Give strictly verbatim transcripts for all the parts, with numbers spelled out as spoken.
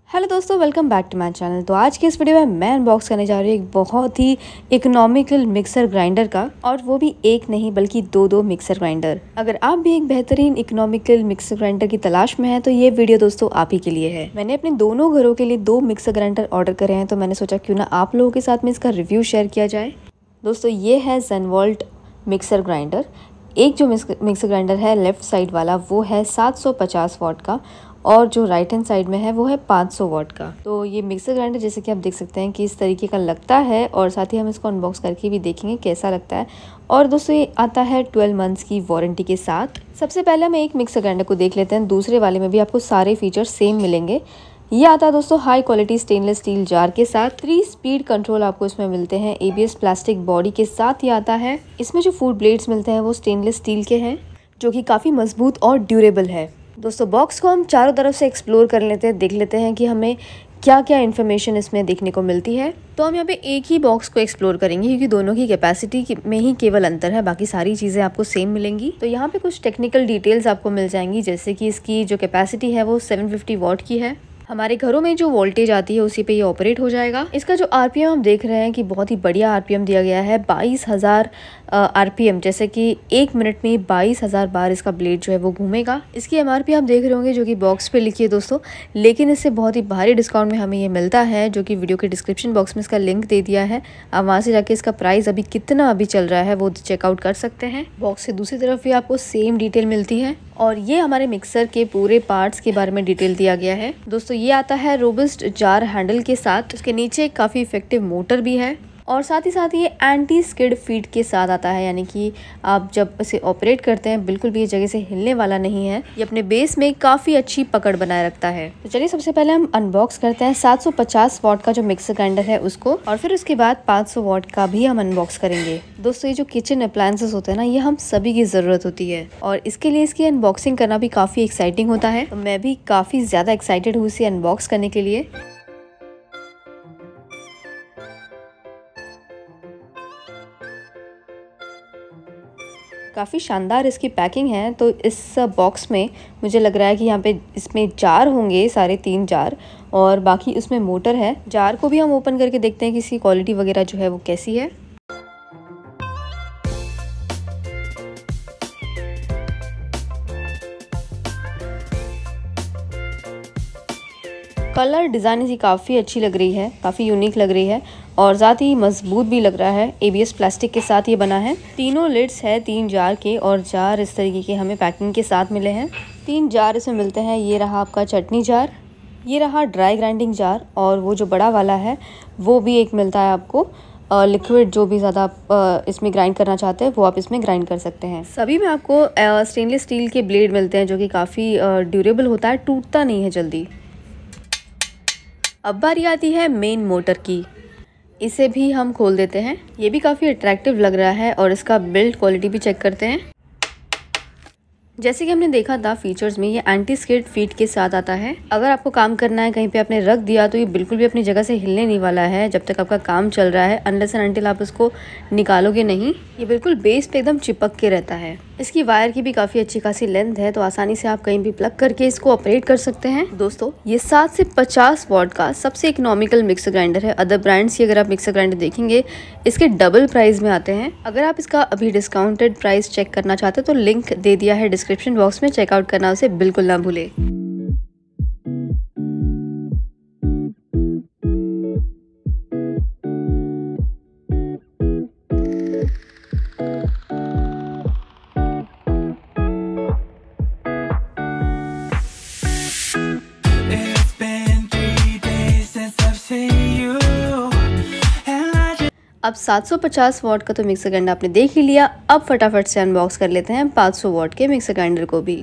Hello दोस्तों, welcome back to my channel. तो आज के इस वीडियो में मैं अनबॉक्स करने जा रही हूँ एक बहुत ही इकोनॉमिकल मिक्सर ग्राइंडर का, और वो भी एक नहीं बल्कि दो दो मिक्सर ग्राइंडर। अगर आप भी एक बेहतरीन इकोनॉमिकल मिक्सर ग्राइंडर की तलाश में हैं तो ये वीडियो दोस्तों आप ही के लिए है। मैंने अपने दोनों घरों के लिए दो मिक्सर ग्राइंडर ऑर्डर करे हैं, तो मैंने सोचा क्यों ना आप लोगों के साथ में इसका रिव्यू शेयर किया जाए। दोस्तों ये है जेनवॉल्ट मिक्सर ग्राइंडर। एक जो मिक्सर ग्राइंडर है लेफ्ट साइड वाला वो है सात सौ पचास वाट का, और जो राइट हैंड साइड में है वो है पाँच सौ वाट का। तो ये मिक्सर ग्राइंडर जैसे कि आप देख सकते हैं कि इस तरीके का लगता है, और साथ ही हम इसको अनबॉक्स करके भी देखेंगे कैसा लगता है। और दोस्तों ये आता है ट्वेल्व मंथ्स की वारंटी के साथ। सबसे पहले हम एक मिक्सर ग्राइंडर को देख लेते हैं, दूसरे वाले में भी आपको सारे फीचर्स सेम मिलेंगे। ये आता है दोस्तों high quality stainless steel jar के साथ। थ्री स्पीड कंट्रोल आपको इसमें मिलते हैं, एबीएस प्लास्टिक बॉडी के साथ ये आता है। इसमें जो फूड ब्लेड्स मिलते हैं वो स्टेनलेस स्टील के हैं, जो कि काफ़ी मजबूत और ड्यूरेबल है। दोस्तों बॉक्स को हम चारों तरफ से एक्सप्लोर कर लेते हैं, देख लेते हैं कि हमें क्या क्या इन्फॉर्मेशन इसमें देखने को मिलती है। तो हम यहाँ पे एक ही बॉक्स को एक्सप्लोर करेंगे क्योंकि दोनों की कैपेसिटी में ही केवल अंतर है, बाकी सारी चीज़ें आपको सेम मिलेंगी। तो यहाँ पे कुछ टेक्निकल डिटेल्स आपको मिल जाएंगी, जैसे कि इसकी जो कैपेसिटी है वो सेवन फिफ्टी वॉट की है। हमारे घरों में जो वोल्टेज आती है उसी पे ये ऑपरेट हो जाएगा। इसका जो आरपीएम हम देख रहे हैं कि बहुत ही बढ़िया आरपीएम दिया गया है, बाईस हज़ार आरपीएम, जैसे कि एक मिनट में बाईस हज़ार बार इसका ब्लेड जो है वो घूमेगा। इसकी एमआरपी आप देख रहे होंगे जो कि बॉक्स पे लिखी है दोस्तों, लेकिन इससे बहुत ही भारी डिस्काउंट में हमें ये मिलता है, जो कि वीडियो के डिस्क्रिप्शन बॉक्स में इसका लिंक दे दिया है। आप वहाँ से जाके इसका प्राइस अभी कितना अभी चल रहा है वो चेकआउट कर सकते हैं। बॉक्स से दूसरी तरफ भी आपको सेम डिटेल मिलती है, और ये हमारे मिक्सर के पूरे पार्ट्स के बारे में डिटेल दिया गया है। दोस्तों ये आता है रोबस्ट जार हैंडल के साथ, उसके नीचे काफ़ी इफेक्टिव मोटर भी है, और साथ ही साथ ये एंटी स्किड फीट के साथ आता है, यानी कि आप जब इसे ऑपरेट करते हैं बिल्कुल भी ये जगह से हिलने वाला नहीं है। ये अपने बेस में काफ़ी अच्छी पकड़ बनाए रखता है। तो चलिए सबसे पहले हम अनबॉक्स करते हैं सात सौ पचास वाट का जो मिक्सर ग्राइंडर है उसको, और फिर उसके बाद पाँच सौ वाट का भी हम अनबॉक्स करेंगे। दोस्तों ये जो किचन अप्लायंसेस होते हैं ना, ये हम सभी की ज़रूरत होती है, और इसके लिए इसकी अनबॉक्सिंग करना भी काफ़ी एक्साइटिंग होता है। तो मैं भी काफ़ी ज़्यादा एक्साइटेड हूँ इसे अनबॉक्स करने के लिए। काफ़ी शानदार इसकी पैकिंग है। तो इस बॉक्स में मुझे लग रहा है कि यहाँ पे इसमें जार होंगे, सारे तीन जार, और बाकी उसमें मोटर है। जार को भी हम ओपन करके देखते हैं कि इसकी क्वालिटी वगैरह जो है वो कैसी है। कलर डिज़ाइन इसकी काफ़ी अच्छी लग रही है, काफ़ी यूनिक लग रही है, और साथ ही मजबूत भी लग रहा है। एबीएस प्लास्टिक के साथ ये बना है। तीनों लिड्स है तीन जार के, और जार इस तरीके के हमें पैकिंग के साथ मिले हैं। तीन जार इसमें मिलते हैं। ये रहा आपका चटनी जार, ये रहा ड्राई ग्राइंडिंग जार, और वो जो बड़ा वाला है वो भी एक मिलता है आपको लिक्विड। जो भी ज़्यादा आप इसमें ग्राइंड करना चाहते हैं वो आप इसमें ग्राइंड कर सकते हैं। सभी में आपको स्टेनलेस स्टील के ब्लेड मिलते हैं, जो कि काफ़ी ड्यूरेबल होता है, टूटता नहीं है जल्दी। अब बारी आती है मेन मोटर की। इसे भी हम खोल देते हैं। ये भी काफ़ी अट्रैक्टिव लग रहा है, और इसका बिल्ड क्वालिटी भी चेक करते हैं। जैसे कि हमने देखा था फीचर्स में, ये एंटी स्किड फीट के साथ आता है। अगर आपको काम करना है, कहीं पे आपने रख दिया, तो ये बिल्कुल भी अपनी जगह से हिलने नहीं वाला है जब तक आपका काम चल रहा है, अनलेस एंड अनटिल आप इसको निकालोगे नहीं। ये बिल्कुल बेस पे एकदम चिपक के रहता है। इसकी वायर की भी काफ़ी अच्छी खासी लेंथ है, तो आसानी से आप कहीं भी प्लग करके इसको ऑपरेट कर सकते हैं। दोस्तों ये सात से पचास वाट का सबसे इकोनॉमिकल मिक्सर ग्राइंडर है। अदर ब्रांड्स की अगर आप मिक्सर ग्राइंडर देखेंगे इसके डबल प्राइस में आते हैं। अगर आप इसका अभी डिस्काउंटेड प्राइस चेक करना चाहते हैं तो लिंक दे दिया है डिस्क्रिप्शन बॉक्स में, चेकआउट करना उसे बिल्कुल ना भूले। अब सात सौ पचास वाट का तो मिक्सर ग्राइंडर आपने देख ही लिया। अब फटाफट से अनबॉक्स कर लेते हैं पाँच सौ वाट के मिक्सर ग्राइंडर को भी।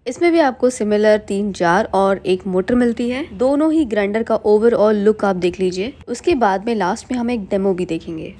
इसमें भी आपको सिमिलर तीन जार और एक मोटर मिलती है। दोनों ही ग्राइंडर का ओवरऑल लुक आप देख लीजिए। उसके बाद में लास्ट में हम एक डेमो भी देखेंगे।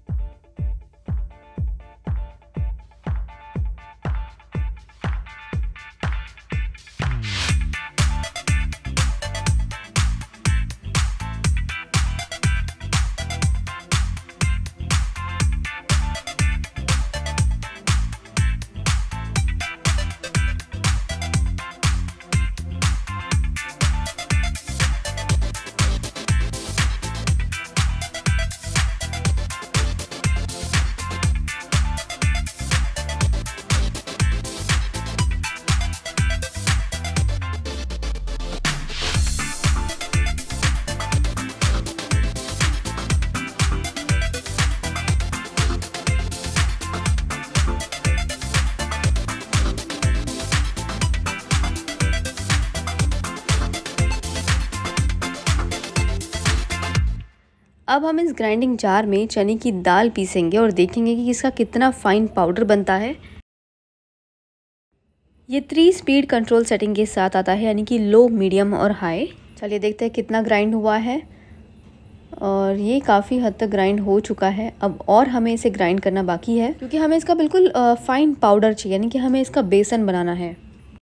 अब हम इस ग्राइंडिंग जार में चने की दाल पीसेंगे और देखेंगे कि इसका कितना फाइन पाउडर बनता है। ये थ्री स्पीड कंट्रोल सेटिंग के साथ आता है, यानी कि लो, मीडियम और हाई। चलिए देखते हैं कितना ग्राइंड हुआ है। और ये काफ़ी हद तक ग्राइंड हो चुका है। अब और हमें इसे ग्राइंड करना बाकी है, क्योंकि हमें इसका बिल्कुल फाइन पाउडर चाहिए, यानी कि हमें इसका बेसन बनाना है।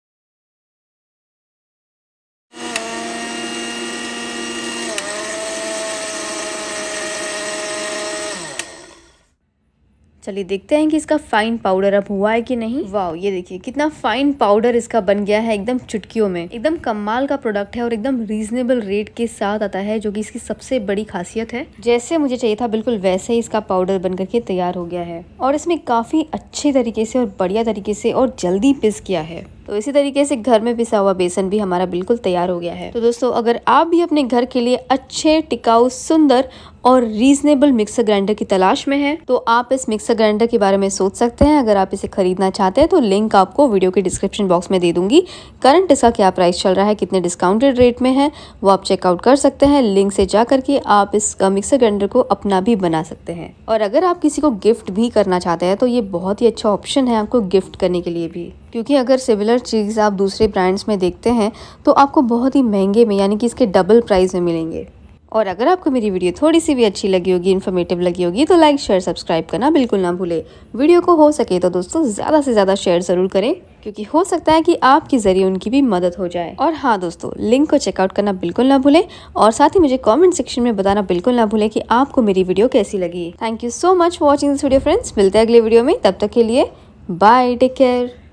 चलिए देखते हैं कि इसका फाइन पाउडर अब हुआ है कि नहीं। वाह, ये देखिए कितना फाइन पाउडर इसका बन गया है, एकदम चुटकियों में। एकदम कमाल का प्रोडक्ट है और एकदम रीजनेबल रेट के साथ आता है, जो कि इसकी सबसे बड़ी खासियत है। जैसे मुझे चाहिए था बिल्कुल वैसे ही इसका पाउडर बन करके तैयार हो गया है। और इसमें काफी अच्छे तरीके से और बढ़िया तरीके से और जल्दी पिस किया है। तो इसी तरीके से घर में पिसा हुआ बेसन भी हमारा बिल्कुल तैयार हो गया है। तो दोस्तों, अगर आप भी अपने घर के लिए अच्छे, टिकाऊ, सुंदर और रीजनेबल मिक्सर ग्राइंडर की तलाश में हैं, तो आप इस मिक्सर ग्राइंडर के बारे में सोच सकते हैं। अगर आप इसे खरीदना चाहते हैं तो लिंक आपको वीडियो के डिस्क्रिप्शन बॉक्स में दे दूंगी। करंट इसका क्या प्राइस चल रहा है, कितने डिस्काउंटेड रेट में है, वो आप चेकआउट कर सकते हैं। लिंक से जा करके आप इस मिक्सर ग्राइंडर को अपना भी बना सकते हैं। और अगर आप किसी को गिफ्ट भी करना चाहते हैं तो ये बहुत ही अच्छा ऑप्शन है आपको गिफ्ट करने के लिए भी, क्योंकि अगर सिमिलर चीज़ आप दूसरे ब्रांड्स में देखते हैं तो आपको बहुत ही महंगे में, यानी कि इसके डबल प्राइस में मिलेंगे। और अगर आपको मेरी वीडियो थोड़ी सी भी अच्छी लगी होगी, इन्फॉर्मेटिव लगी होगी, तो लाइक, शेयर, सब्सक्राइब करना बिल्कुल ना भूले। वीडियो को हो सके तो दोस्तों ज़्यादा से ज़्यादा शेयर ज़रूर करें, क्योंकि हो सकता है कि आपके ज़रिए उनकी भी मदद हो जाए। और हाँ दोस्तों, लिंक को चेकआउट करना बिल्कुल ना भूलें और साथ ही मुझे कमेंट सेक्शन में बताना बिल्कुल ना भूलें कि आपको मेरी वीडियो कैसी लगी। Thank you so much for watching this video friends. मिलते हैं अगले वीडियो में, तब तक के लिए बाय, टेक केयर।